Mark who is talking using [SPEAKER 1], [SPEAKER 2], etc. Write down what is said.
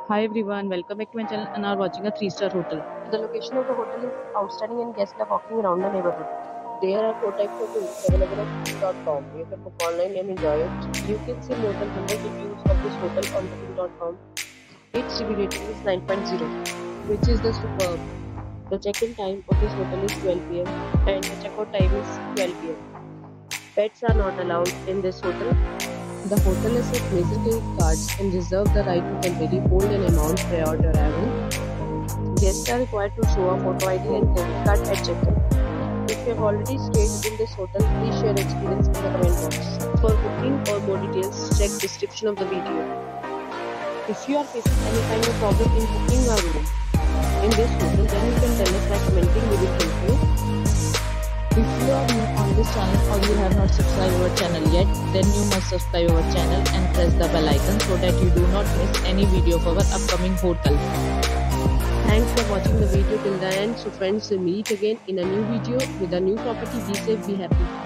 [SPEAKER 1] Hi everyone, welcome back to my channel and are watching a 3-star hotel.
[SPEAKER 2] The location of the hotel is outstanding and guests love walking around the neighborhood. There are 4 types of rooms available at booking.com. You can book online and enjoy it. You can see more than 100 reviews of this hotel on booking.com. Its review rating is 9.0, which is the superb. The check-in time of this hotel is 12 p.m. and the check-out time is 12 p.m. Pets are not allowed in this hotel. The hotel accepts major credit cards and reserves the right to temporarily hold an amount prior to arrival. Guests are required to show a photo ID and credit card at check-in. If you have already stayed in this hotel, please share your experience in the comment box. For booking or more details, check description of the video. If you are facing any kind of problem in booking a room in this hotel, then you can tell us by commenting. We will help you.
[SPEAKER 1] If you are new on this channel or you have not subscribed our channel yet, then you must subscribe our channel and press the bell icon so that you do not miss any video of our upcoming hotel.
[SPEAKER 2] Thanks for watching the video till the end. So friends, we'll meet again in a new video with a new property. Be safe, be happy.